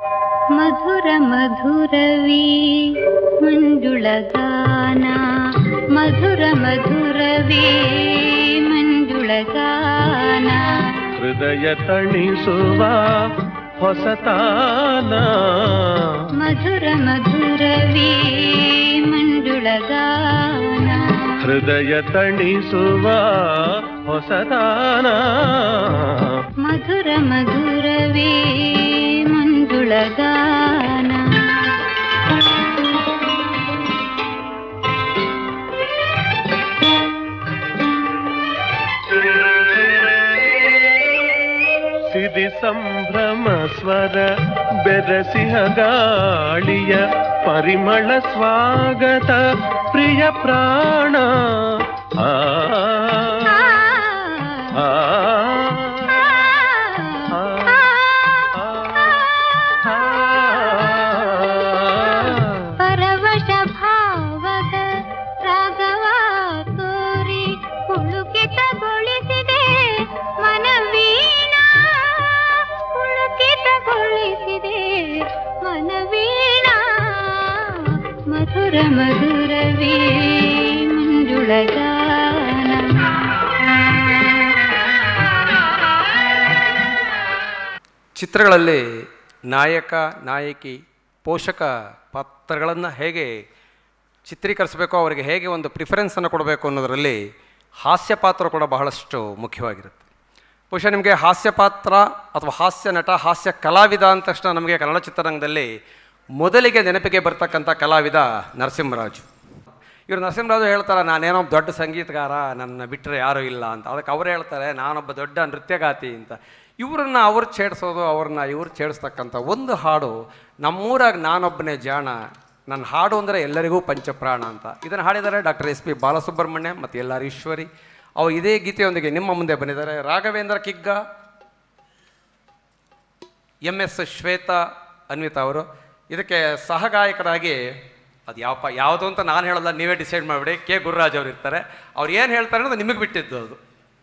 ಮಧುರ ಮಧುರವೀ ಮಂಜುಳಗಾನ ಮಧುರ ಮಧುರವೀ ಮಂಜುಳಗಾನ ಹೃದಯ ತಣಿಸುವ ಹೊಸತಾನ ಮಧುರ ಮಧುರವೀ ಮಂಜುಳಗಾನ ಹೃದಯ ತಣಿಸುವ ಹೊಸತಾನ ಮಧುರ ಮಧುರವೀ ಮಂಜುಳಗಾನ ಸಿರಿ ಸಂಭ್ರಮ ಸ್ವರ ಬೆರಸಿಹ ಗಾಳಿಯ ಪರಿಮಳ ಸ್ವಾಗತ ಪ್ರಿಯ ಪ್ರಾಣ ಆ ಪರವಶ ಭಾವದ ರಾಗವ ತೋರಿ ಪುಳುಕಿತಗೊಳಿಸಿದೆ ಮನವೀಣ ಪುಳುಕಿತಗೊಳಿಸಿದೆ ಮನವೀಣ ಮಧುರ ಮಧುರವೀ ಮಂಜುಳಗಾನ ಚಿತ್ರಗಳಲ್ಲಿ ನಾಯಕ ನಾಯಕಿ ಪೋಷಕ ಪಾತ್ರಗಳನ್ನು ಹೇಗೆ ಚಿತ್ರೀಕರಿಸಬೇಕು, ಅವರಿಗೆ ಹೇಗೆ ಒಂದು ಪ್ರಿಫರೆನ್ಸನ್ನು ಕೊಡಬೇಕು ಅನ್ನೋದರಲ್ಲಿ ಹಾಸ್ಯ ಪಾತ್ರ ಕೂಡ ಬಹಳಷ್ಟು ಮುಖ್ಯವಾಗಿರುತ್ತೆ. ಬಹುಶಃ ನಿಮಗೆ ಹಾಸ್ಯ ಪಾತ್ರ ಅಥವಾ ಹಾಸ್ಯ ನಟ, ಹಾಸ್ಯ ಕಲಾವಿದ ಅಂದ ತಕ್ಷಣ ನಮಗೆ ಕನ್ನಡ ಚಿತ್ರರಂಗದಲ್ಲಿ ಮೊದಲಿಗೆ ನೆನಪಿಗೆ ಬರ್ತಕ್ಕಂಥ ಕಲಾವಿದ ನರಸಿಂಹರಾಜು. ಇವರು ನರಸಿಂಹರಾಜು ಹೇಳ್ತಾರೆ, ನಾನೇನೋ ದೊಡ್ಡ ಸಂಗೀತಗಾರ, ನನ್ನ ಬಿಟ್ಟರೆ ಯಾರೂ ಇಲ್ಲ ಅಂತ. ಅದಕ್ಕೆ ಅವರು ಹೇಳ್ತಾರೆ, ನಾನೊಬ್ಬ ದೊಡ್ಡ ನೃತ್ಯಗಾತಿ ಅಂತ. ಇವರನ್ನು ಅವ್ರು ಛೇಡಿಸೋದು, ಅವ್ರನ್ನ ಇವ್ರು ಛೇಡಿಸ್ತಕ್ಕಂಥ ಒಂದು ಹಾಡು ನಮ್ಮೂರಾಗ ನಾನೊಬ್ಬನೇ ಜಾಣ, ನನ್ನ ಹಾಡು ಅಂದರೆ ಎಲ್ಲರಿಗೂ ಪಂಚಪ್ರಾಣ ಅಂತ. ಇದನ್ನು ಹಾಡಿದ್ದಾರೆ ಡಾಕ್ಟರ್ SP ಬಾಲಸುಬ್ರಹ್ಮಣ್ಯ ಮತ್ತು LR ಈಶ್ವರಿ. ಅವು ಇದೇ ಗೀತೆಯೊಂದಿಗೆ ನಿಮ್ಮ ಮುಂದೆ ಬಂದಿದ್ದಾರೆ ರಾಘವೇಂದ್ರ ಕಿಗ್ಗ, MS ಶ್ವೇತಾ ಅನ್ವಿತಾ ಅವರು. ಇದಕ್ಕೆ ಸಹಗಾಯಕರಾಗಿ ಅದು ಯಾವುದು ಅಂತ ನಾನು ಹೇಳಲ್ಲ, ನೀವೇ ಡಿಸೈಡ್ ಮಾಡಿಬಿಡಿ. K ಗುರುರಾಜ್ ಅವರು ಇರ್ತಾರೆ. ಅವ್ರು ಏನು ಹೇಳ್ತಾರೆ ಅನ್ನೋದು ನಿಮಗೆ ಬಿಟ್ಟಿದ್ದು ಅದು.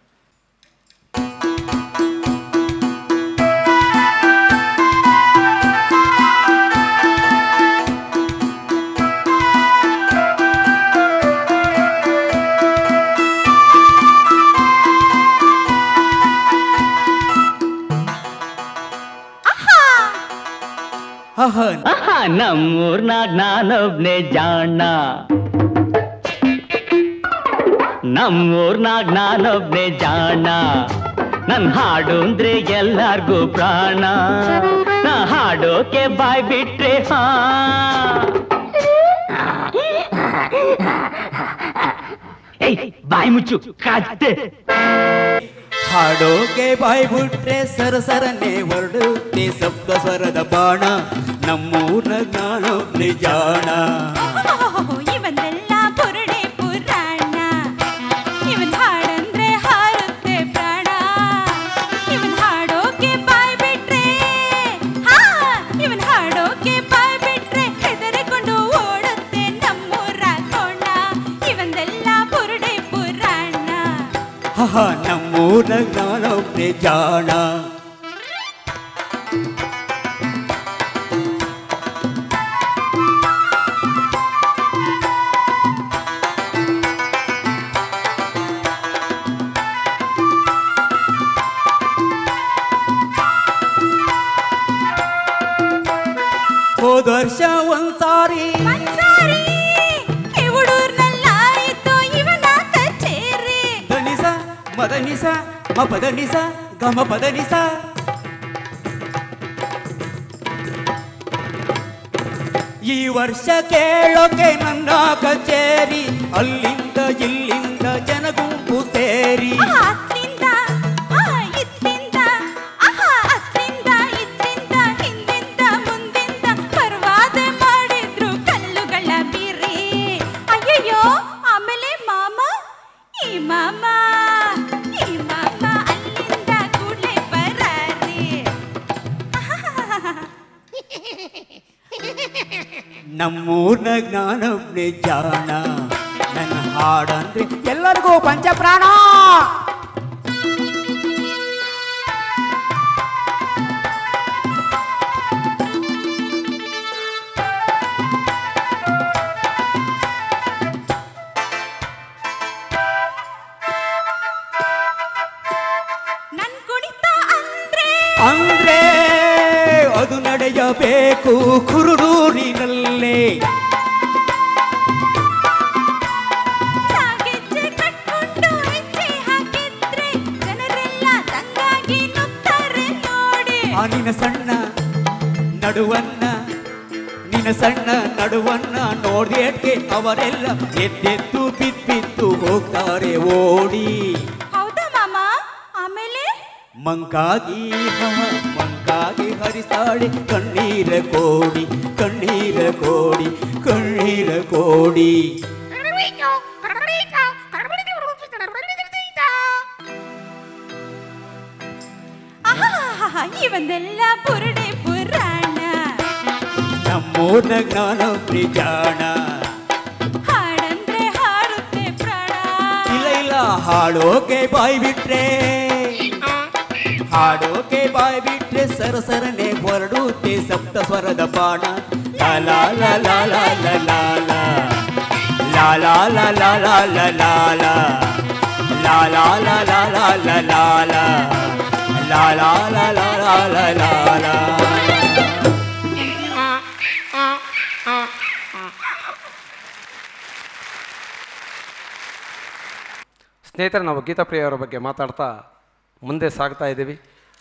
ನಮ್ಮೂರ್ನಾಗ ನಾನೊಬ್ನೇ ಜಾಣ, ನಮ್ಮೂರ್ನಾಗ ನಾನೊಬ್ನೇ ಜಾಣ, ನನ್ ಹಾಡು ಅಂದ್ರೆ ಎಲ್ಲಾರ್ಗೂ ಪ್ರಾಣ, ನಾ ಹಾಡೋಕೆ ಬಾಯ್ ಬಿಟ್ರೆ ಬಾಯ್ ಮುಚ್ಚು ಕಾತೆ. ಹಾಡೋಕೆ ಬಾಯ್ ಬಿಟ್ರೆ ಸರಸರನೆ ಹೊರಡುತ್ತೆ ಸಪ್ತ ಸ್ವರದ ಬಾಣ, ನಮ್ಮೂರ್ನ ನಾನೊಬ್ನೇ ಜಾಣ. ಇವನ್ನೆಲ್ಲ ಪುರುಡೆ ಪುರಾಣ, ಇವನ್ ಹಾಡಂದ್ರೆ ಹಾರುತ್ತೆ ಪ್ರಾಣ, ಇವನ್ ಹಾಡೋಕೆ ಬಾಯ್ ಬಿಟ್ರೆ ಇವನ್ ಹಾಡೋಕೆ ಬಾಯ್ ಬಿಟ್ರೆ ಹೆದರಿಕೊಂಡು ಓಡುತ್ತೆ ನಮ್ಮೂರ ಕೋಣ, ಇವನ್ನೆಲ್ಲ ಪುರುಡೆ ಪುರಾಣ. ನಮ್ಮೂರ್ನ ನಾನೊಬ್ನೇ ಜಾಣ. ಹೋದ ವರ್ಷ ಒಂದ್ಸಾರಿ ಹುಡೂರ್ನಲ್ಲಾಯಿತು ಇವನ ಕಚೇರಿ, ಧನಿಸ ಮದನಿಸ ಮಪದನಿಸ ಗಮ ಪದನಿಸ. ಈ ವರ್ಷ ಕೇಳೋಕೆ ನನ್ನ ಕಚೇರಿ, ಅಲ್ಲಿಂದ ಇಲ್ಲಿಂದ ಜನಗುಂಪು ಸೇರಿ, ನಮ್ಮೂರ್ನಾಗ ನಾನೊಬ್ನೇ ಜಾಣ, ನನ್ನ ಹಾಡಂದ್ರೆ ಎಲ್ಲರಿಗೂ ಪಂಚಪ್ರಾಣ. ನಡೆಯಬೇಕು ಕುರುಡೂರಿನಲ್ಲೇ. ನಾಗೆಜ್ಜೆ ಕಟ್ಕೊಂಡು ಹೆಜ್ಜೆ ಹಾಕಿದ್ರೆ ಜನರೆಲ್ಲ ದಂಗಾಗಿ ನುಗ್ತಾರೆ ನೋಡಿ. ನಿನ್ನ ಸಣ್ಣ ನಡುವನ್ನ ನೋಡ್ದೇಟ್ಗೆ ಅವರೆಲ್ಲ ಎದ್ದೆದ್ದು ಬಿದ್ದು ಹೋಗ್ತಾರೆ ಓಡಿ. ಹೌದಾ ಮಾಮ? ಆಮೇಲೆ ಮಂಕಾಗಿ ಹರಿಸ್ತಾಳೆ ಕಣ್ಣೀರ ಕೋಡಿ. ಇವಂದೆಲ್ಲ ಪುರುಡೆ ಪುರಾಣ, ನಮ್ಮೂರ್ನ ಜ್ಞಾನ ಪ್ರಿಜಾಣ. ಹಾಡಂದ್ರೆ ಹಾಡುತ್ತೆ ಪ್ರಾಣ. ಇಲ್ಲ ಹಾಡೋಕೆ ಬಾಯ್ ಬಿಟ್ರೆ ಸರಸರನೆ ಹೊರಡುತ್ತೆ ಸಪ್ತ ಸ್ವರದ ಬಾಣ. ಲಾಲಾ ಲಾಲಾ ಲಾಲಾ ಲಾಲಾ ಲಾಲಾ ಲಾಲಾ ಲಾಲಾ ಲಾಲಾ ಲಾಲಾ ಲಾಲಾ ಲಾಲಾ ಲಾಲಾ ಲಾಲಾ ಲಾಲಾ ಲಾಲಾ ಲಾಲಾ. ಸ್ನೇಹಿತರೆ, ನಾವು ಗೀತಾ ಪ್ರಿಯ ಅವರ ಬಗ್ಗೆ ಮಾತಾಡ್ತಾ ಮುಂದೆ ಸಾಗ್ತಾ ಇದ್ದೀವಿ.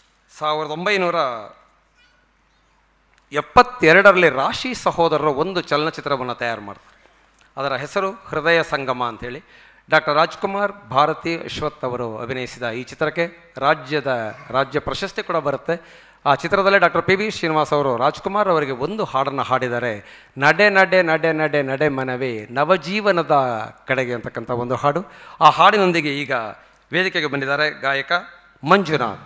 1972ರಲ್ಲಿ ರಾಶಿ ಸಹೋದರರು ಒಂದು ಚಲನಚಿತ್ರವನ್ನು ತಯಾರು ಮಾಡ್ತಾರೆ. ಅದರ ಹೆಸರು ಹೃದಯ ಸಂಗಮ ಅಂಥೇಳಿ. ಡಾಕ್ಟರ್ ರಾಜ್ಕುಮಾರ್, ಭಾರತಿ ಅಶ್ವಥ್ ಅವರು ಅಭಿನಯಿಸಿದ ಈ ಚಿತ್ರಕ್ಕೆ ರಾಜ್ಯ ಪ್ರಶಸ್ತಿ ಕೂಡ ಬರುತ್ತೆ. ಆ ಚಿತ್ರದಲ್ಲೇ ಡಾಕ್ಟರ್ ಪಿ ಬಿ ಶ್ರೀನಿವಾಸ್ ಅವರು ರಾಜ್ಕುಮಾರ್ ಅವರಿಗೆ ಒಂದು ಹಾಡನ್ನು ಹಾಡಿದ್ದಾರೆ. ನಡೆ ನಡೆ ನಡೆ ನಡೆ ನಡೆ ಮನವೇ ನವಜೀವನದ ಕಡೆಗೆ ಅಂತಕ್ಕಂಥ ಒಂದು ಹಾಡು. ಆ ಹಾಡಿನೊಂದಿಗೆ ಈಗ ವೇದಿಕೆಗೆ ಬಂದಿದ್ದಾರೆ ಗಾಯಕ ಮಂಜುನಾಥ್.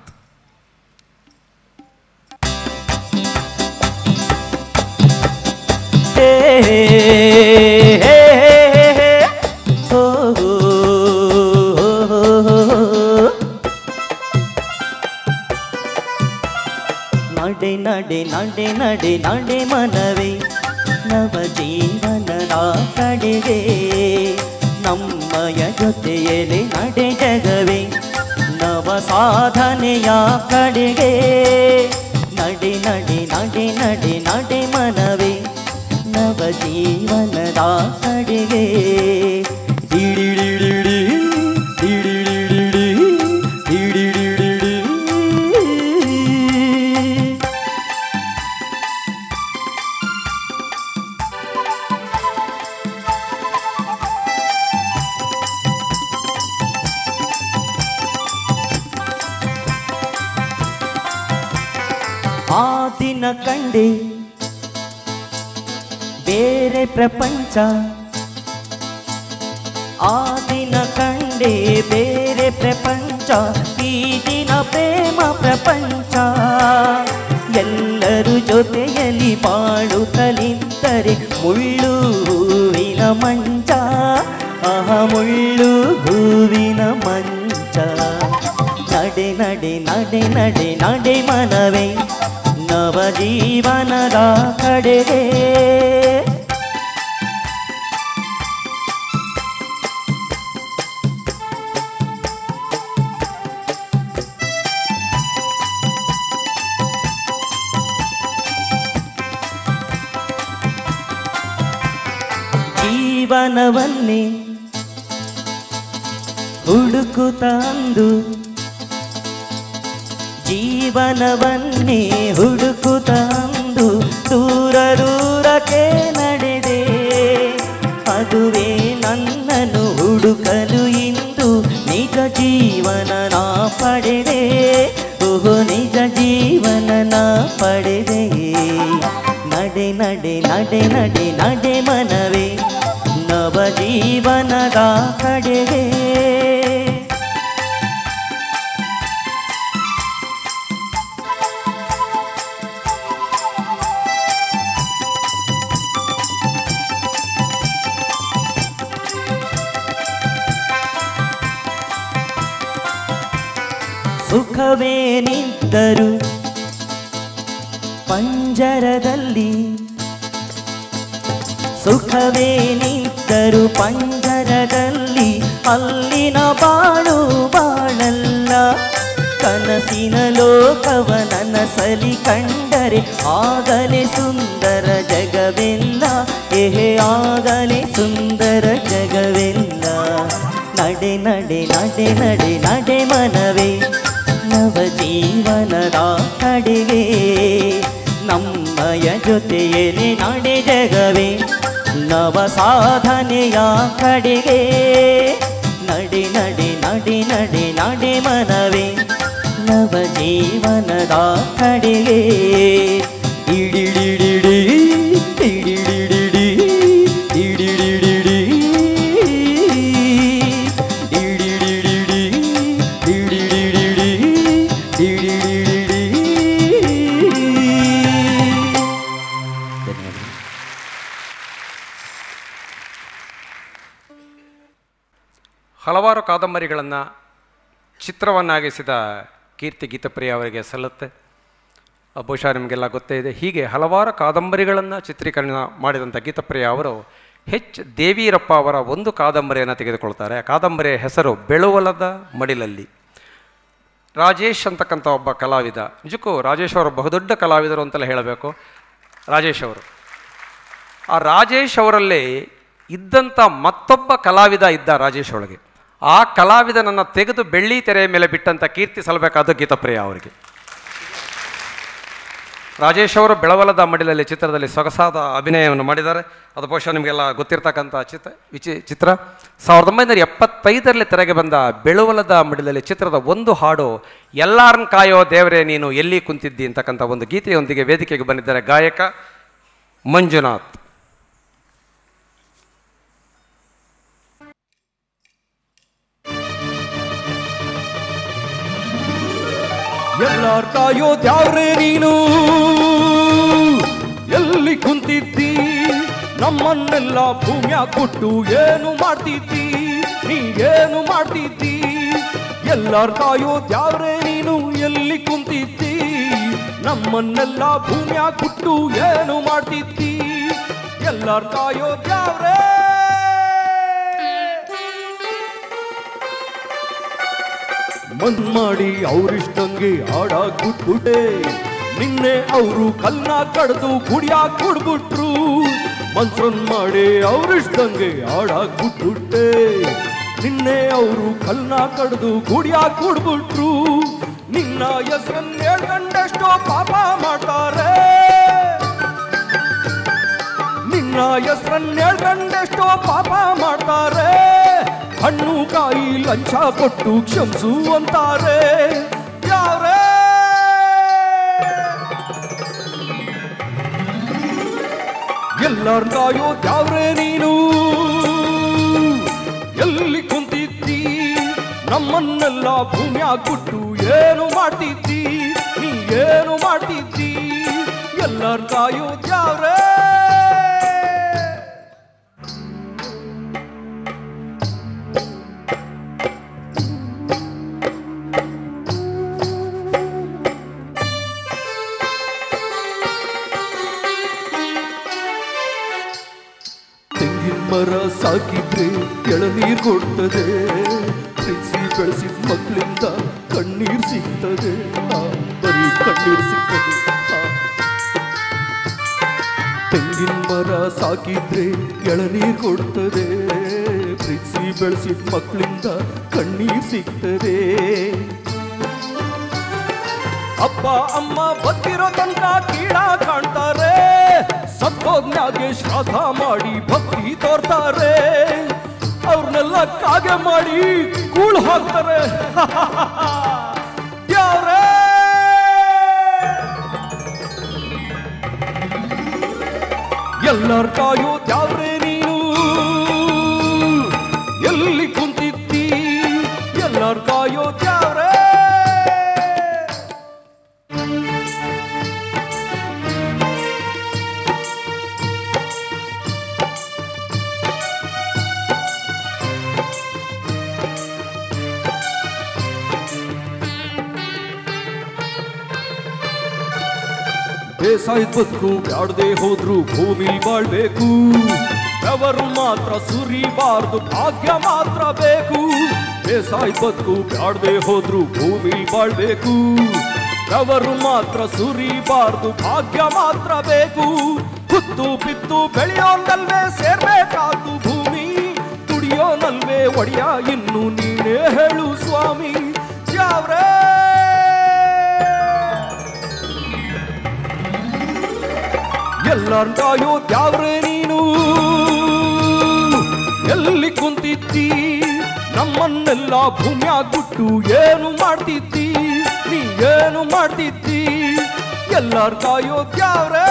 ನಡೆ ನಡೆ ನಡೆ ನಡೆ ನಡೆ ಮನವೇ ನವ ಜೀವನದ ಕಡೆಗೆ ನಮ್ಮಯ ಜೊತೆಯಲ್ಲಿ ನಡೆ ಜಗವೇ ನವ ಸಾಧನೆಯ ಕಡೆಗೆ. ನಡೆ ನಡೆ ನಡೆ ನಡೆ ನಡೆ ಮನವೇ ನವ ಜೀವನದ ಕಡೆಗೆ. ಆ ದಿನ ಕಂಡೆ ಬೇರೆ ಪ್ರಪಂಚ, ಆ ದಿನ ಕಂಡೆ ಬೇರೆ ಪ್ರಪಂಚ, ಈ ದಿನ ಪ್ರೇಮ ಪ್ರಪಂಚ. ಎಲ್ಲರೂ ಜೊತೆಯಲ್ಲಿ ಬಾಳುತ್ತಲಿದ್ದರೆ ಮುಳ್ಳು ಹೂವಿನ ಮಂಚ, ಮುಳ್ಳು ಹೂವಿನ ಮಂಚ. ನಡೆ ನಡೆ ನಡೆ ನಡೆ ನಡೆ ಮನವೇ ನವ ಜೀವನದ ಕಡೆಗೆ. ಜೀವನವನ್ನೇ ಹುಡುಕುತ್ತಂದು, ಜೀವನವನ್ನೇ ಹುಡುಕುತ್ತಂದು ದೂರ ದೂರಕ್ಕೆ ನಡೆದೆ. ಅದುವೇ ನನ್ನನ್ನು ಹುಡುಕಲು ಇಂದು ನಿಜ ಜೀವನ ನಾ ಪಡೆದೆ. ಓಹೋ ನಿಜ ಜೀವನ ನಾ ಪಡೆದೆ. ನಡೆ ನಡೆ ನಡೆ ನಡೆ ನಡೆ ಮನವೇ ನವ ಜೀವನದ ಕಡೆಗೆ. ಸುಖವೇನಿದ್ದರು ಪಂಜರದಲ್ಲಿ, ಸುಖವೇನಿದ್ದರು ಪಂಜರದಲ್ಲಿ, ಅಲ್ಲಿನ ಬಾಳು ಬಾಳಲ್ಲ. ಕನಸಿನ ಲೋಕವ ನನಸಲಿ ಕಂಡರೆ ಆಗಲೇ ಸುಂದರ ಜಗವೆಲ್ಲ, ಎಹೆ ಆಗಲೇ ಸುಂದರ ಜಗವೆಲ್ಲ. ನಡೆ ನಡೆ ನಡೆ ನಡೆ ನಡೆ ಮನವೇ ನವ ಜೀವನದ ಕಡೆಗೆ, ನಮ್ಮಯ ಜೊತೆಯಲ್ಲಿ ನಡೆ ಜಗವೇ ನವ ಸಾಧನೆಯ ಕಡೆಗೆ. ನಡೆ ನಡೆ ನಡೆ ನಡೆ ನಡೆ ಮನವೇ ನವ ಜೀವನದ ಕಡೆಗೆ. ಇಡಿಡಿಡಿಡಿ ಇಡಿಡಿಡಿಡಿ ಇಡಿಡಿಡಿಡಿ ಇಡಿಡಿಡಿಡಿ ಇಡಿಡಿಡಿಡಿ ಇಡಿಡಿಡಿಡಿ. ಹಲವಾರು ಕಾದಂಬರಿಗಳನ್ನು ಚಿತ್ರವನ್ನಾಗಿಸಿದ ಕೀರ್ತಿ ಗೀತಪ್ರಿಯ ಅವರಿಗೆ ಸಲ್ಲುತ್ತೆ. ಬಹುಶಃ ನಿಮಗೆಲ್ಲ ಗೊತ್ತೇ ಇದೆ. ಹೀಗೆ ಹಲವಾರು ಕಾದಂಬರಿಗಳನ್ನು ಚಿತ್ರೀಕರಣ ಮಾಡಿದಂಥ ಗೀತಪ್ರಿಯ ಅವರು ದೇವೀರಪ್ಪ ಅವರ ಒಂದು ಕಾದಂಬರಿಯನ್ನು ತೆಗೆದುಕೊಳ್ತಾರೆ. ಆ ಕಾದಂಬರಿಯ ಹೆಸರು ಬೆಳುವಲದ ಮಡಿಲಲ್ಲಿ. ರಾಜೇಶ್ ಅಂತಕ್ಕಂಥ ಒಬ್ಬ ಕಲಾವಿದ, ನಿಜಕ್ಕೂ ರಾಜೇಶ್ ಅವರು ಬಹುದೊಡ್ಡ ಕಲಾವಿದರು ಅಂತಲೇ ಹೇಳಬೇಕು. ರಾಜೇಶ್ ಅವರು, ಆ ರಾಜೇಶ್ ಅವರಲ್ಲಿ ಇದ್ದಂಥ ಮತ್ತೊಬ್ಬ ಕಲಾವಿದ ಇದ್ದ ರಾಜೇಶ್ ಒಳಗೆ. ಆ ಕಲಾವಿದನನ್ನು ತೆಗೆದು ಬೆಳ್ಳಿ ತೆರೆಯ ಮೇಲೆ ಬಿಟ್ಟಂಥ ಕೀರ್ತಿ ಸಲ್ಲಬೇಕಾದ ಗೀತಪ್ರಿಯ ಅವರಿಗೆ. ರಾಜೇಶ್ ಅವರು ಬೆಳವಲದ ಮಡಿಲಲ್ಲಿ ಚಿತ್ರದಲ್ಲಿ ಸೊಗಸಾದ ಅಭಿನಯವನ್ನು ಮಾಡಿದ್ದಾರೆ. ಅದು ಬಹುಶಃ ನಿಮಗೆಲ್ಲ ಗೊತ್ತಿರ್ತಕ್ಕಂಥ ಚಿತ್ರ 1975ರಲ್ಲಿ ತೆರೆಗೆ ಬಂದ ಬೆಳುವಲದ ಮಡಿಲಲ್ಲಿ ಚಿತ್ರದ ಒಂದು ಹಾಡು ಎಲ್ಲಾರನ್ನ ಕಾಯೋ ದೇವರೇ ನೀನು ಎಲ್ಲಿ ಕುಂತಿದ್ದಿ ಅಂತಕ್ಕಂಥ ಒಂದು ಗೀತೆಯೊಂದಿಗೆ ವೇದಿಕೆಗೆ ಬಂದಿದ್ದಾರೆ ಗಾಯಕ ಮಂಜುನಾಥ್. ಎಲ್ಲಾರ್ ಕಾಯೋ ದ್ಯಾವ್ರೆ ನೀನು ಎಲ್ಲಿ ಕುಂತಿದ್ದಿ, ನಮ್ಮನ್ನೆಲ್ಲ ಭೂಮ್ಯ ಕೊಟ್ಟು ಏನು ಮಾಡ್ತಿದ್ದಿ, ನೀ ಏನು ಮಾಡ್ತಿದ್ದಿ. ಎಲ್ಲಾರ್ ಕಾಯೋ ದ್ಯಾವ್ರೆ ನೀನು ಎಲ್ಲಿ ಕುಂತಿದ್ದಿ, ನಮ್ಮನ್ನೆಲ್ಲ ಭೂಮ್ಯ ಕೊಟ್ಟು ಏನು ಮಾಡ್ತಿದ್ದಿ. ಎಲ್ಲಾರ್ ಕಾಯೋ ದ್ಯಾವ್ರೆ ಮನ್ ಮಾಡಿ ಅವ್ರಿಷ್ಟಂಗೆ ಆಡಾಕ್ಬಿಟ್ಬಿಟ್ಟೆ, ನಿನ್ನೆ ಅವರು ಕಲ್ನ ಕಡ್ದು ಗುಡಿಯಾಕ್ ಕುಡ್ಬಿಟ್ರು. ಮನ್ಸನ್ ಮಾಡಿ ಅವ್ರಿಷ್ಟಂಗೆ ಆಡಾಕ್ಬಿಟ್ಬಿಟ್ಟೆ, ನಿನ್ನೆ ಅವರು ಕಲ್ನ ಕಡ್ದು ಗುಡಿಯಾಕ್ ಕುಡ್ಬಿಟ್ರು. ನಿನ್ನ ಹೆಸರನ್ನ ಹೇಳ್ಕೊಂಡೆಷ್ಟೋ ಪಾಪ ಮಾಡ್ತಾರೆ, ನಿನ್ನ ಹೆಸರನ್ನ ಹೇಳ್ಕೊಂಡೆಷ್ಟೋ ಪಾಪ ಮಾಡ್ತಾರೆ. ಹಣ್ಣು ಕಾಯಿ ಲಂಚ ಕೊಟ್ಟು ಕ್ಷಮಿಸು ಅಂತಾರೆ. ಯಾವ್ರೇ ಎಲ್ಲಾರ ಕಾಯೋ ದ್ಯಾವ್ರೆ ನೀನು ಎಲ್ಲಿ ಕುಂತಿದ್ದಿ, ನಮ್ಮನ್ನೆಲ್ಲ ಭೂಮ್ಯ ಕೊಟ್ಟು ಏನು ಮಾಡ್ತಿದ್ದಿ, ನೀ ಏನು ಮಾಡ್ತಿದ್ದಿ. ಎಲ್ಲಾರ ಕಾಯೋ ದ್ಯಾವ್ರೆ ಮರ ಸಾಕಿದ್ರೆ ಎಳನೀರ್ ಕೊಡ್ತದೆ, ಪ್ರೀತಿ ಬೆಳೆಸಿದ ಮಕ್ಕಳಿಂದ ಕಣ್ಣೀರ್ ಸಿಗ್ತದೆ, ಬರೀ ಕಣ್ಣೀರ್ ಸಿಗ್ತದೆ. ತೆಂಗಿನ ಮರ ಸಾಕಿದ್ರೆ ಎಳನೀರ್ ಕೊಡ್ತದೆ, ಪ್ರೀತಿ ಬೆಳೆಸಿದ ಮಕ್ಕಳಿಂದ ಕಣ್ಣೀರ್ ಸಿಗ್ತದೆ. ಅಪ್ಪ ಅಮ್ಮ ಬದುಕಿರೋ ತನಕ ಕೀಳ ಕಾಣ್ತಾರೆ, ಸತ್ತೋದ್ನಾಗೆ ಶ್ರಾದ್ದ ಮಾಡಿ ಭಕ್ತಿ ತೋರ್ತಾರೆ. ಅವ್ರನ್ನೆಲ್ಲ ಕಾಗೆ ಮಾಡಿ ಕೂಳು ಹಾಕ್ತಾರೆ. ಯಾರೇ ಎಲ್ಲಾರ್ ಕಾಯೋ ದ್ಯಾವ್ರೆ ನೀನು ಎಲ್ಲಿ ಕುಂತಿದ್ದಿ, ಎಲ್ಲಾರ್ ಕಾಯೋ ದ್ಯಾವ್ರೆ ಬೇಸಾಯದ ಬದುಕು ಬ್ಯಾಡದೆ ಹೋದ್ರು ಭೂಮಿ ಬಾಳ್ಬೇಕು, ಬೆವರು ಮಾತ್ರ ಸುರಿಬಾರ್ದು ಭಾಗ್ಯ ಮಾತ್ರ ಬೇಕು. ಬೇಸಾಯ ಬದುಕು ಬ್ಯಾಡ್ದೆ ಹೋದ್ರು ಭೂಮಿ ಬಾಳ್ಬೇಕು. ಬೆವರು ಮಾತ್ರ ಸುರಿಬಾರ್ದು, ಭಾಗ್ಯ ಮಾತ್ರ ಬೇಕು. ಕುತ್ತು ಬಿತ್ತು ಬೆಳೆಯೋನಲ್ವೇ ಸೇರ್ಬೇಕಾದ್ದು ಭೂಮಿ, ದುಡಿಯೋನಲ್ವೇ ಒಡೆಯ ಇನ್ನು ನೀನೇ ಹೇಳು ಸ್ವಾಮಿ. ಯಾವ್ರೇ ಎಲ್ಲಾರ್ ಕಾಯೋ ದ್ಯಾವ್ರೆ ನೀನು, ಎಲ್ಲಿ ಕುಂತಿದ್ದಿ ನಮ್ಮನ್ನೆಲ್ಲ ಭೂಮಿಯಾಗ ಬಿಟ್ಟು ಏನು ಮಾಡ್ತಿದ್ದಿ, ನೀ ಏನು ಮಾಡ್ತಿದ್ದಿ, ಎಲ್ಲಾರ್ ಕಾಯೋ ದ್ಯಾವ್ರೆ.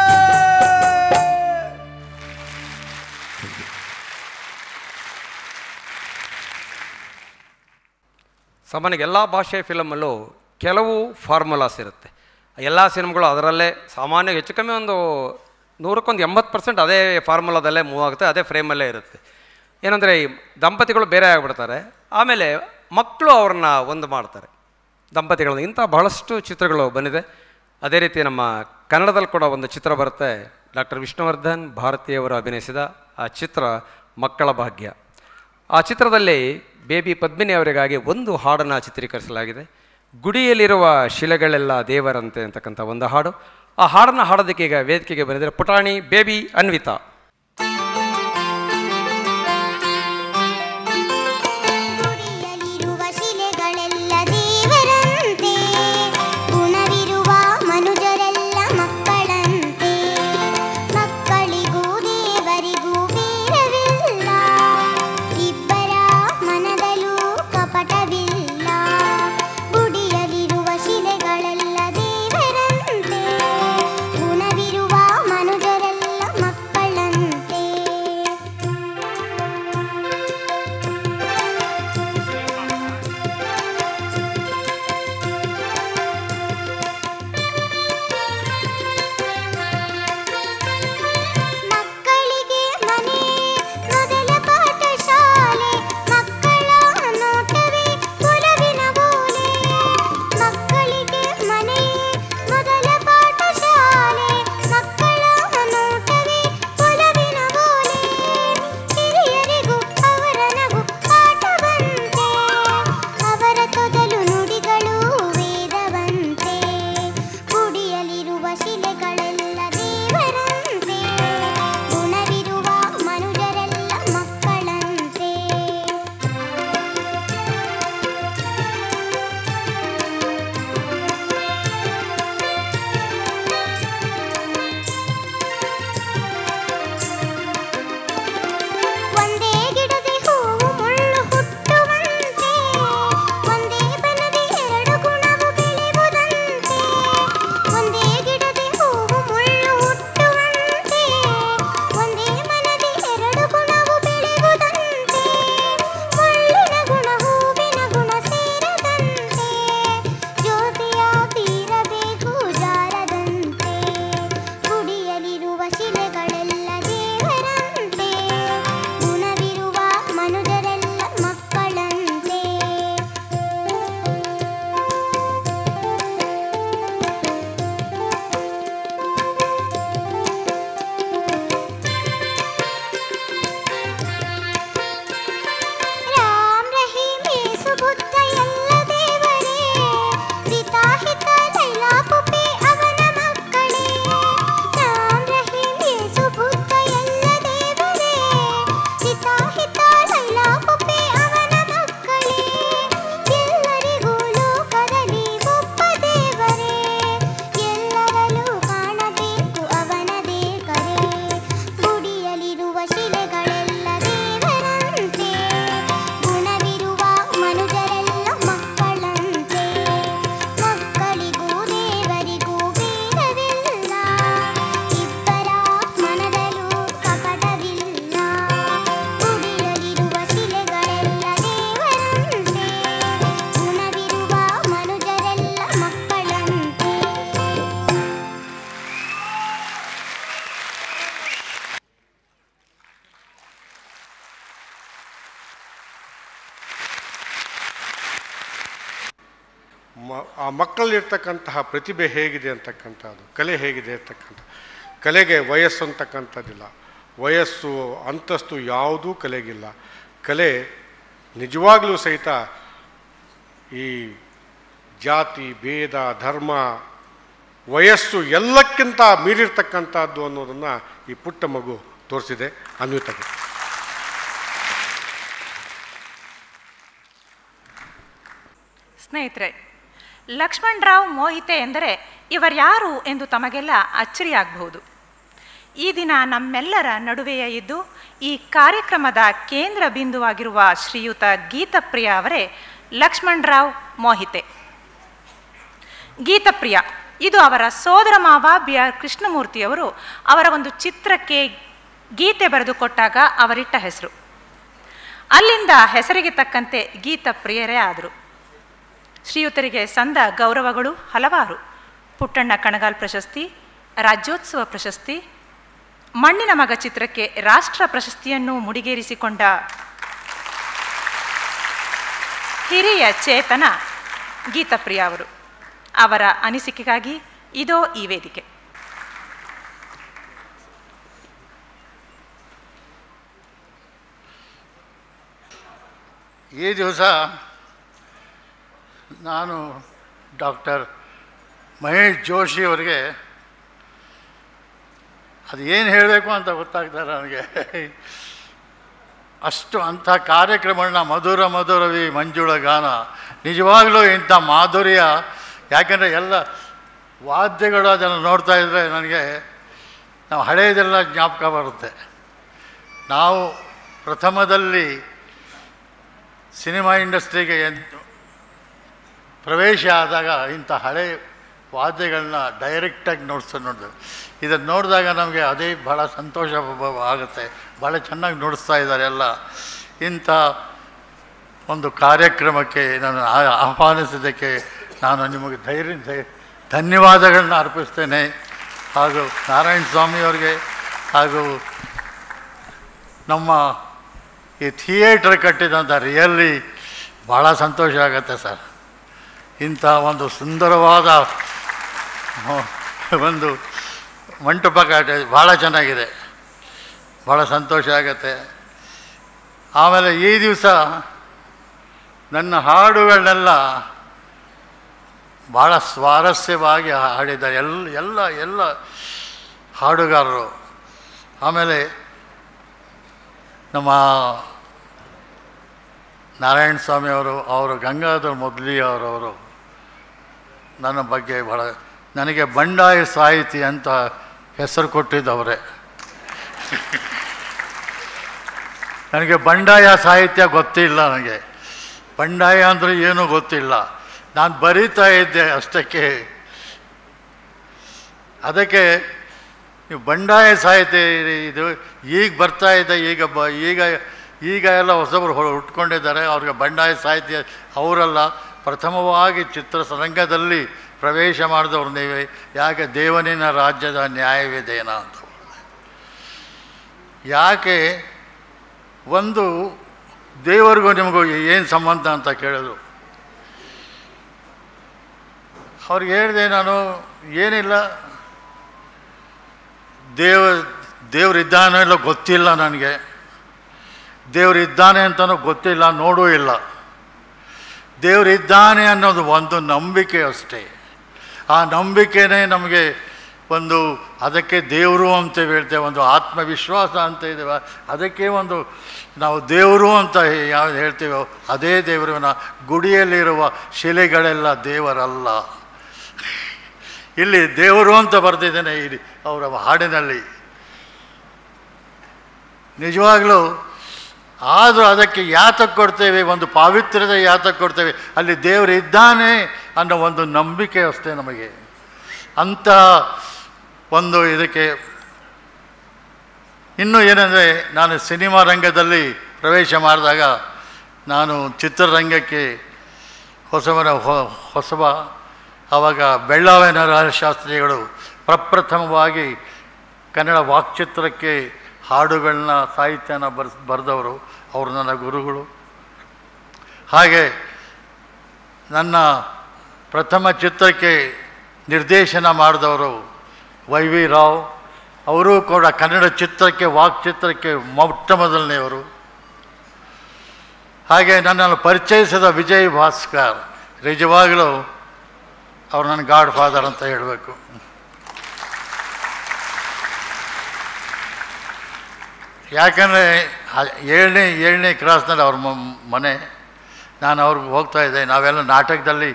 ಸಾಮಾನ್ಯ ಎಲ್ಲ ಭಾಷೆಯ ಫಿಲಮಲ್ಲೂ ಕೆಲವು ಫಾರ್ಮುಲಾಸ್ ಇರುತ್ತೆ. ಎಲ್ಲ ಸಿನಿಮಾಗಳು ಅದರಲ್ಲೇ ಸಾಮಾನ್ಯ ಹೆಚ್ಚು ಕಮ್ಮಿ ಒಂದು 100% ಅದೇ ಫಾರ್ಮುಲಾದಲ್ಲೇ ಮೂವ್ ಆಗುತ್ತೆ, ಅದೇ ಫ್ರೇಮಲ್ಲೇ ಇರುತ್ತೆ. ಏನಂದರೆ ಈ ದಂಪತಿಗಳು ಬೇರೆ ಆಗಿಬಿಡ್ತಾರೆ, ಆಮೇಲೆ ಮಕ್ಕಳು ಅವ್ರನ್ನ ಒಂದು ಮಾಡ್ತಾರೆ ದಂಪತಿಗಳನ್ನ. ಇಂಥ ಬಹಳಷ್ಟು ಚಿತ್ರಗಳು ಬಂದಿದೆ. ಅದೇ ರೀತಿ ನಮ್ಮ ಕನ್ನಡದಲ್ಲಿ ಕೂಡ ಒಂದು ಚಿತ್ರ ಬರುತ್ತೆ, ಡಾಕ್ಟರ್ ವಿಷ್ಣುವರ್ಧನ್ ಭಾರತಿಯವರು ಅಭಿನಯಿಸಿದ ಆ ಚಿತ್ರ ಮಕ್ಕಳ ಭಾಗ್ಯ. ಆ ಚಿತ್ರದಲ್ಲಿ ಬೇಬಿ ಪದ್ಮಿನಿ ಅವರಿಗಾಗಿ ಒಂದು ಹಾಡನ್ನು ಚಿತ್ರೀಕರಿಸಲಾಗಿದೆ. ಗುಡಿಯಲ್ಲಿರುವ ಶಿಲೆಗಳೆಲ್ಲ ದೇವರಂತೆ ಅಂತಕ್ಕಂಥ ಒಂದು ಹಾಡು. ಆ ಹಾಡನ್ನು ಹಾಡೋದಕ್ಕೆ ಈಗ ವೇದಿಕೆಗೆ ಬಂದಿದ್ದಾರೆ ಪುಟಾಣಿ ಬೇಬಿ ಅನ್ವಿತಾ. ಆ ಮಕ್ಕಳಲ್ಲಿರ್ತಕ್ಕಂತಹ ಪ್ರತಿಭೆ ಹೇಗಿದೆ ಅಂತಕ್ಕಂಥದ್ದು, ಕಲೆ ಹೇಗಿದೆ ಅಂತಕ್ಕಂಥ. ಕಲೆಗೆ ವಯಸ್ಸು ಅಂತಕ್ಕಂಥದ್ದಿಲ್ಲ, ವಯಸ್ಸು ಅಂತಸ್ತು ಯಾವುದೂ ಕಲೆಗಿಲ್ಲ. ಕಲೆ ನಿಜವಾಗಲೂ ಸಹಿತ ಈ ಜಾತಿ ಭೇದ ಧರ್ಮ ವಯಸ್ಸು ಎಲ್ಲಕ್ಕಿಂತ ಮೀರಿರ್ತಕ್ಕಂಥದ್ದು ಅನ್ನೋದನ್ನು ಈ ಪುಟ್ಟ ಮಗು ತೋರಿಸಿದೆ. ಅನ್ವಿತಗೆ ಸ್ನೇಹಿತರೆ, ಲಕ್ಷ್ಮಣರಾವ್ ಮೋಹಿತೆ ಎಂದರೆ ಇವರ್ಯಾರು ಎಂದು ತಮಗೆಲ್ಲ ಅಚ್ಚರಿಯಾಗಬಹುದು. ಈ ದಿನ ನಮ್ಮೆಲ್ಲರ ನಡುವೆಯ ಇದ್ದು ಈ ಕಾರ್ಯಕ್ರಮದ ಕೇಂದ್ರ ಬಿಂದುವಾಗಿರುವ ಶ್ರೀಯುತ ಗೀತಪ್ರಿಯ ಅವರೇ ಲಕ್ಷ್ಮಣರಾವ್ ಮೋಹಿತೆ. ಗೀತಪ್ರಿಯ ಇದು ಅವರ ಸೋದರ ಮಾವ B.R. ಕೃಷ್ಣಮೂರ್ತಿಯವರು ಅವರ ಒಂದು ಚಿತ್ರಕ್ಕೆ ಗೀತೆ ಬರೆದುಕೊಟ್ಟಾಗ ಅವರಿಟ್ಟ ಹೆಸರು. ಅಲ್ಲಿಂದ ಹೆಸರಿಗೆ ತಕ್ಕಂತೆ ಗೀತಪ್ರಿಯರೇ ಆದರು. ಶ್ರೀಯುತರಿಗೆ ಸಂದ ಗೌರವಗಳು ಹಲವಾರು. ಪುಟ್ಟಣ್ಣ ಕಣಗಾಲ್ ಪ್ರಶಸ್ತಿ, ರಾಜ್ಯೋತ್ಸವ ಪ್ರಶಸ್ತಿ, ಮಣ್ಣಿನ ಮಗ ಚಿತ್ರಕ್ಕೆ ರಾಷ್ಟ್ರ ಪ್ರಶಸ್ತಿಯನ್ನು ಮುಡಿಗೇರಿಸಿಕೊಂಡ ಹಿರಿಯ ಚೇತನ ಗೀತಪ್ರಿಯ ಅವರು. ಅವರ ಅನಿಸಿಕೆಗಾಗಿ ಇದೋ ಈ ವೇದಿಕೆ. ಈ ದಿವಸ ನಾನು ಡಾಕ್ಟರ್ ಮಹೇಶ್ ಜೋಶಿ ಅವರಿಗೆ ಅದು ಏನು ಹೇಳಬೇಕು ಅಂತ ಗೊತ್ತಾಗ್ತಾರೆ ನನಗೆ. ಅಷ್ಟು ಅಂಥ ಕಾರ್ಯಕ್ರಮಗಳನ್ನ ಮಧುರವೇ ಮಂಜುಳಗಾನ ನಿಜವಾಗಲೂ ಇಂಥ ಮಾಧುರ್ಯ. ಯಾಕೆಂದರೆ ಎಲ್ಲ ವಾದ್ಯಗಳು ಅದನ್ನು ನೋಡ್ತಾ ಇದ್ದರೆ ನನಗೆ ನಾವು ಹಳೆಯದೆಲ್ಲ ಜ್ಞಾಪಕ ಬರುತ್ತೆ. ನಾವು ಪ್ರಥಮದಲ್ಲಿ ಸಿನಿಮಾ ಇಂಡಸ್ಟ್ರಿಗೆ ಪ್ರವೇಶ ಆದಾಗ ಇಂಥ ಹಳೆ ವಾದ್ಯಗಳನ್ನ ಡೈರೆಕ್ಟಾಗಿ ನೋಡಿದೆ. ಇದನ್ನು ನೋಡಿದಾಗ ನಮಗೆ ಅದೇ ಭಾಳ ಸಂತೋಷ ಆಗುತ್ತೆ. ಭಾಳ ಚೆನ್ನಾಗಿ ನುಡಿಸ್ತಾ ಇದ್ದಾರೆ ಎಲ್ಲ. ಇಂಥ ಒಂದು ಕಾರ್ಯಕ್ರಮಕ್ಕೆ ನಾನು ಆಹ್ವಾನಿಸಿದ್ದಕ್ಕೆ ನಾನು ನಿಮಗೆ ಧನ್ಯವಾದಗಳನ್ನ ಅರ್ಪಿಸ್ತೇನೆ. ಹಾಗೂ ನಾರಾಯಣ ಸ್ವಾಮಿಯವರಿಗೆ ಹಾಗೂ ನಮ್ಮ ಈ ಥಿಯೇಟ್ರ್ ಕಟ್ಟಿದಂಥ ರಿಯಲಿ ಭಾಳ ಸಂತೋಷ ಆಗುತ್ತೆ ಸರ್. ಇಂಥ ಒಂದು ಸುಂದರವಾದ ಒಂದು ಮಂಟಪ ಭಾಳ ಚೆನ್ನಾಗಿದೆ, ಭಾಳ ಸಂತೋಷ ಆಗುತ್ತೆ. ಆಮೇಲೆ ಈ ದಿವಸ ನನ್ನ ಹಾಡುಗಳನ್ನೆಲ್ಲ ಭಾಳ ಸ್ವಾರಸ್ಯವಾಗಿ ಹಾಡಿದ್ದಾರೆ ಎಲ್ಲ ಹಾಡುಗಾರರು. ಆಮೇಲೆ ನಮ್ಮ ನಾರಾಯಣ ಸ್ವಾಮಿಯವರು, ಅವರು ಗಂಗಾಧರ್ ಮೊದಲಿಯವರವರು ನನ್ನ ಬಗ್ಗೆ ಭಾಳ ನನಗೆ ಬಂಡಾಯ ಸಾಹಿತಿ ಅಂತ ಹೆಸರು ಕೊಟ್ಟಿದ್ದವರೇ. ನನಗೆ ಬಂಡಾಯ ಸಾಹಿತ್ಯ ಗೊತ್ತಿಲ್ಲ. ನನಗೆ ಬಂಡಾಯ ಅಂದರೆ ಏನೂ ಗೊತ್ತಿಲ್ಲ. ನಾನು ಬರೀತಾ ಇದ್ದೆ ಅಷ್ಟಕ್ಕೆ. ಅದಕ್ಕೆ ನೀವು ಬಂಡಾಯ ಸಾಹಿತ್ಯ ಇದು ಈಗ ಬರ್ತಾ ಇದೆ. ಈಗ ಎಲ್ಲ ಹೊಸಬರು ಹುಟ್ಕೊಂಡಿದ್ದಾರೆ. ಅವ್ರಿಗೆ ಬಂಡಾಯ ಸಾಹಿತ್ಯ ಅವರಲ್ಲ. ಪ್ರಥಮವಾಗಿ ಚಿತ್ರರಂಗದಲ್ಲಿ ಪ್ರವೇಶ ಮಾಡಿದವ್ರು ನೀವೇ. ಯಾಕೆ ದೇವನಿನ ರಾಜ್ಯದ ನ್ಯಾಯವಿದೇನ ಅಂತ. ಯಾಕೆ ಒಂದು ದೇವರಿಗೂ ನಿಮಗೂ ಏನು ಸಂಬಂಧ ಅಂತ ಕೇಳಿದ್ರು. ಅವ್ರಿಗೆ ಹೇಳಿದೆ ನಾನು, ಏನಿಲ್ಲ, ದೇವರಿದ್ದಾನೆ ಇಲ್ಲ ಗೊತ್ತಿಲ್ಲ ನನಗೆ, ದೇವರಿದ್ದಾನೆ ಅಂತಲೂ ಗೊತ್ತಿಲ್ಲ, ನೋಡೂ ಇಲ್ಲ. ದೇವರಿದ್ದಾನೆ ಅನ್ನೋದು ಒಂದು ನಂಬಿಕೆ ಅಷ್ಟೇ. ಆ ನಂಬಿಕೆನೇ ನಮಗೆ ಒಂದು, ಅದಕ್ಕೆ ದೇವರು ಅಂತ ಹೇಳ್ತೇವೆ, ಒಂದು ಆತ್ಮವಿಶ್ವಾಸ ಅಂತ ಇದ್ದೇವೆ. ಅದಕ್ಕೆ ಒಂದು ನಾವು ದೇವರು ಅಂತ ಯಾವ್ದು ಹೇಳ್ತೀವೋ ಅದೇ ದೇವರನ್ನ. ಗುಡಿಯಲ್ಲಿರುವ ಶಿಲೆಗಳೆಲ್ಲ ದೇವರಲ್ಲ. ಇಲ್ಲಿ ದೇವರು ಅಂತ ಬರೆದಿದ್ದೇನೆ ಇಲ್ಲಿ ಅವರ ಹಾಡಿನಲ್ಲಿ. ನಿಜವಾಗಲೂ ಆದರೂ ಅದಕ್ಕೆ ಯಾತಕ್ಕೆ ಕೊಡ್ತೇವೆ, ಒಂದು ಪಾವಿತ್ರ್ಯತೆ ಯಾತಕ್ಕೆ ಕೊಡ್ತೇವೆ, ಅಲ್ಲಿ ದೇವರು ಇದ್ದಾನೆ ಅನ್ನೋ ಒಂದು ನಂಬಿಕೆ ಅಷ್ಟೇ ನಮಗೆ. ಅಂಥ ಒಂದು ಇದಕ್ಕೆ ಇನ್ನೂ ಏನಂದರೆ, ನಾನು ಸಿನಿಮಾ ರಂಗದಲ್ಲಿ ಪ್ರವೇಶ ಮಾಡಿದಾಗ ನಾನು ಚಿತ್ರರಂಗಕ್ಕೆ ಹೊಸಬ. ಆವಾಗ ಬೆಳ್ಳಾವೆ ನರಶಾಸ್ತ್ರಿಗಳು ಪ್ರಪ್ರಥಮವಾಗಿ ಕನ್ನಡ ವಾಕ್ಚಿತ್ರಕ್ಕೆ ಹಾಡುಗಳನ್ನ ಸಾಹಿತ್ಯನ ಬರೆದವರು. ಅವರು ನನ್ನ ಗುರುಗಳು. ಹಾಗೆ ನನ್ನ ಪ್ರಥಮ ಚಿತ್ರಕ್ಕೆ ನಿರ್ದೇಶನ ಮಾಡಿದವರು ವೈ ವಿ ರಾವ್. ಅವರೂ ಕೂಡ ಕನ್ನಡ ಚಿತ್ರಕ್ಕೆ ವಾಕ್ಚಿತ್ರಕ್ಕೆ ಮೊಟ್ಟ ಮೊದಲನೆಯವರು. ಹಾಗೆ ನನ್ನನ್ನು ಪರಿಚಯಿಸಿದ ವಿಜಯ್ ಭಾಸ್ಕರ್, ನಿಜವಾಗಲೂ ಅವ್ರು ನನ್ನ ಗಾಡ್ ಫಾದರ್ ಅಂತ ಹೇಳಬೇಕು. ಯಾಕಂದರೆ ಏಳನೇ ಕ್ರಾಸ್ನಲ್ಲಿ ಅವ್ರ ಮನೆ, ನಾನು ಅವ್ರಿಗೆ ಹೋಗ್ತಾಯಿದ್ದೆ. ನಾವೆಲ್ಲ ನಾಟಕದಲ್ಲಿ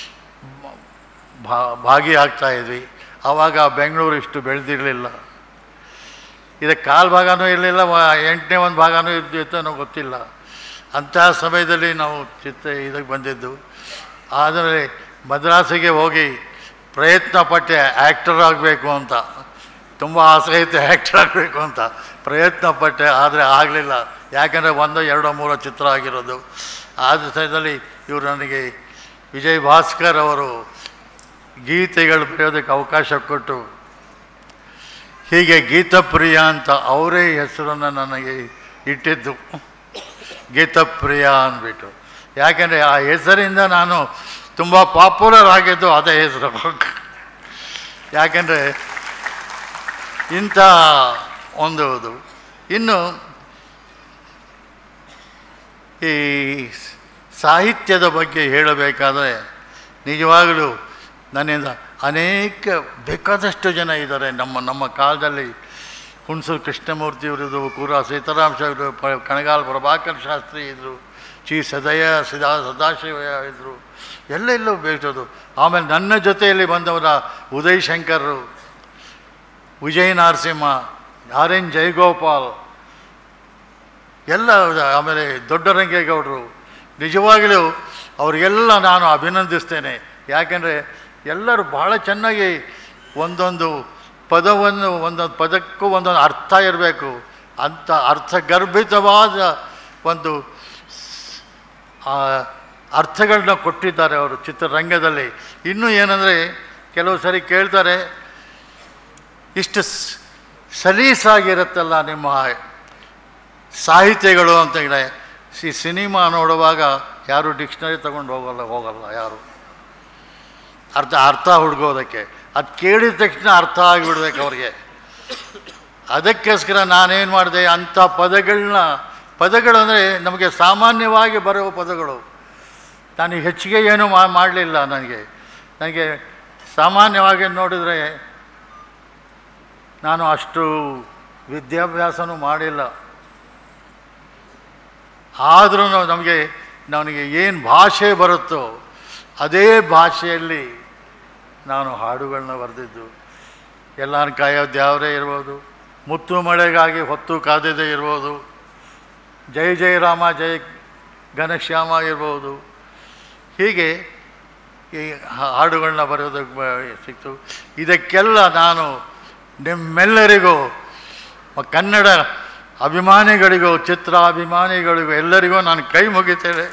ಭಾಗಿಯಾಗ್ತಾಯಿದ್ವಿ. ಆವಾಗ ಬೆಂಗಳೂರು ಇಷ್ಟು ಬೆಳೆದಿರಲಿಲ್ಲ. ಇದಕ್ಕೆ ಕಾಲು ಭಾಗನೂ ಇರಲಿಲ್ಲ, 8ನೇ ಒಂದು ಭಾಗನೂ ಇರ್ತಿತ್ತು ಅನ್ನೋ ಗೊತ್ತಿಲ್ಲ. ಅಂಥ ಸಮಯದಲ್ಲಿ ನಾವು ಇದಕ್ಕೆ ಬಂದಿದ್ದು. ಆದರೆ ಮದ್ರಾಸಿಗೆ ಹೋಗಿ ಪ್ರಯತ್ನ ಪಟ್ಟೆ ಆ್ಯಕ್ಟರ್ ಆಗಬೇಕು ಅಂತ. ತುಂಬ ಆಸೆ ಇತ್ತು ಆ್ಯಕ್ಟರ್ ಆಗಬೇಕು ಅಂತ, ಪ್ರಯತ್ನ ಪಟ್ಟೆ. ಆದರೆ ಆಗಲಿಲ್ಲ. ಯಾಕಂದರೆ 1, 2, 3 ಚಿತ್ರ ಆಗಿರೋದು. ಆದ ಸಮಯದಲ್ಲಿ ಇವರು ನನಗೆ ವಿಜಯ್ ಭಾಸ್ಕರ್ ಅವರು ಗೀತೆಗಳು ಬರೆಯೋದಕ್ಕೆ ಅವಕಾಶ ಕೊಟ್ಟು, ಹೀಗೆ ಗೀತಾ ಪ್ರಿಯಾ ಅಂತ ಅವರೇ ಹೆಸರನ್ನು ನನಗೆ ಇಟ್ಟಿದ್ದು, ಗೀತಾ ಪ್ರಿಯಾ ಅಂದ್ಬಿಟ್ಟು. ಯಾಕೆಂದರೆ ಆ ಹೆಸರಿಂದ ನಾನು ತುಂಬ ಪಾಪ್ಯುಲರ್ ಆಗಿದ್ದು ಅದೇ ಹೆಸರು. ಯಾಕೆಂದರೆ ಇಂಥ ಒಂದು ಇನ್ನು ಈ ಸಾಹಿತ್ಯದ ಬಗ್ಗೆ ಹೇಳಬೇಕಾದರೆ ನಿಜವಾಗಲೂ ನನ್ನಿಂದ ಬೇಕಾದಷ್ಟು ಜನ ಇದ್ದಾರೆ. ನಮ್ಮ ಕಾಲದಲ್ಲಿ ಹುಣಸೂರು ಕೃಷ್ಣಮೂರ್ತಿಯವರಿದ್ರು, ಕೂರ ಸೀತಾರಾಮ ಸಾಹೇಬರು, ಕಣಗಾಲ್ ಪ್ರಭಾಕರ್ ಶಾಸ್ತ್ರಿ ಇದ್ದರು, ಚಿ ಸದಾಶಿವ ಇದ್ದರು, ಎಲ್ಲೆಲ್ಲೂ ಬೇಟೋದು. ಆಮೇಲೆ ನನ್ನ ಜೊತೆಯಲ್ಲಿ ಬಂದವರ ಉದಯ್ ಶಂಕರ್, ವಿಜಯ್ ನರಸಿಂಹ, RN ಜಯಗೋಪಾಲ್ ಎಲ್ಲ, ಆಮೇಲೆ ದೊಡ್ಡರಂಗೇಗೌಡರು. ನಿಜವಾಗಲೂ ಅವರಿಗೆಲ್ಲ ನಾನು ಅಭಿನಂದಿಸ್ತೇನೆ. ಯಾಕೆಂದರೆ ಎಲ್ಲರೂ ಬಹಳ ಚೆನ್ನಾಗಿ ಒಂದೊಂದು ಪದಕ್ಕೂ ಒಂದೊಂದು ಅರ್ಥ ಇರಬೇಕು ಅಂತ ಅರ್ಥಗರ್ಭಿತವಾದ ಒಂದು ಅರ್ಥಗಳನ್ನ ಕೊಟ್ಟಿದ್ದಾರೆ ಅವರು ಚಿತ್ರರಂಗದಲ್ಲಿ. ಇನ್ನೂ ಏನಂದರೆ ಕೆಲವು ಸರಿ ಕೇಳ್ತಾರೆ, ಇಷ್ಟು ಸಲೀಸಾಗಿರುತ್ತಲ್ಲ ನಿಮ್ಮ ಸಾಹಿತ್ಯಗಳು ಅಂತ ಹೇಳಿ. ಸಿನಿಮಾ ನೋಡುವಾಗ ಯಾರು ಡಿಕ್ಷನರಿ ತಗೊಂಡು ಹೋಗಲ್ಲ ಯಾರು ಅರ್ಥ ಹುಡುಗೋದಕ್ಕೆ. ಅದು ಕೇಳಿದ ತಕ್ಷಣ ಅರ್ಥ ಆಗಿಬಿಡ್ಬೇಕು ಅವ್ರಿಗೆ. ಅದಕ್ಕೋಸ್ಕರ ನಾನೇನು ಮಾಡಿದೆ, ಅಂಥ ಪದಗಳು ಅಂದರೆ ನಮಗೆ ಸಾಮಾನ್ಯವಾಗಿ ಬರುವ ಪದಗಳು. ನಾನು ಹೆಚ್ಚಿಗೆ ಏನೂ ಮಾಡಲಿಲ್ಲ. ನನಗೆ ಸಾಮಾನ್ಯವಾಗಿ ನೋಡಿದರೆ ನಾನು ಅಷ್ಟು ವಿದ್ಯಾಭ್ಯಾಸನೂ ಮಾಡಿಲ್ಲ. ಆದರೂ ನನಗೆ ಏನು ಭಾಷೆ ಬರುತ್ತೋ ಅದೇ ಭಾಷೆಯಲ್ಲಿ ನಾನು ಹಾಡುಗಳನ್ನ ಬರೆದಿದ್ದು. ಎಲ್ಲಾನ ಕಾಯೋದು ಯಾವರೇ ಇರ್ಬೋದು, ಮುತ್ತು ಮಳೆಗಾಗಿ ಹೊತ್ತು ಕಾದಿದೆ ಇರ್ಬೋದು, ಜೈ ಜೈ ರಾಮ ಜೈ ಘನಶ್ಯಾಮ ಇರ್ಬೋದು. ಹೀಗೆ ಈ ಹಾಡುಗಳನ್ನ ಬರೆಯೋದಕ್ಕೆ ಸಿಕ್ತು. ಇದಕ್ಕೆಲ್ಲ ನಾನು ನಿಮ್ಮೆಲ್ಲರಿಗೂ, ಕನ್ನಡ ಅಭಿಮಾನಿಗಳಿಗೂ, ಚಿತ್ರ ಅಭಿಮಾನಿಗಳಿಗೂ ಎಲ್ಲರಿಗೂ ನಾನು ಕೈ ಮುಗಿತೇನೆ.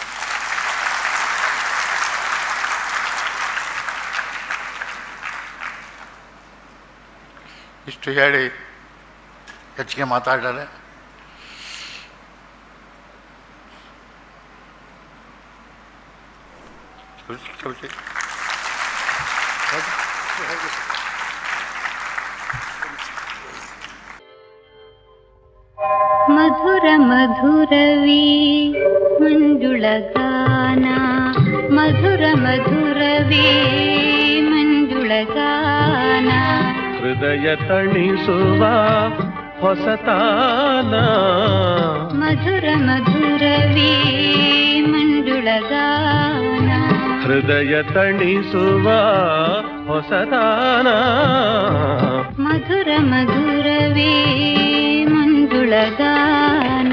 ಇಷ್ಟು ಹೇಳಿ ಹೆಚ್ಚಿಗೆ ಮಾತಾಡಲೆ. ಮಧುರ ಮಧುರವೀ ಮಂಜುಳಗಾನ, ಮಧುರ ಮಧುರವೀ ಮಂಜುಳಗಾನ, ಹೃದಯ ತಣಿಸುವ ಹೊಸತಾನ, ಮಧುರ ಮಧುರವೀ ಮಂಜುಳಗಾನ, ಹೃದಯ ತಣಿಸುವ ಹೊಸತಾನ, ಮಧುರ ಮಧುರವೀ ಮಂಜುಳಗಾನ.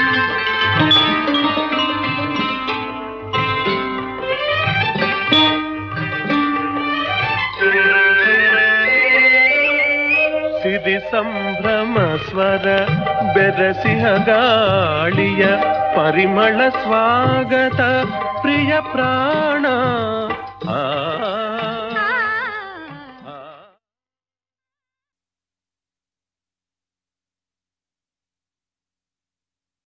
ಸಿರಿ ಸಂಭ್ರಮ ಸ್ವರ ಬೆರಸಿಹ ಗಾಳಿಯ ಪರಿಮಳ ಸ್ವಾಗತ ಪ್ರಿಯ ಪ್ರಾಣ.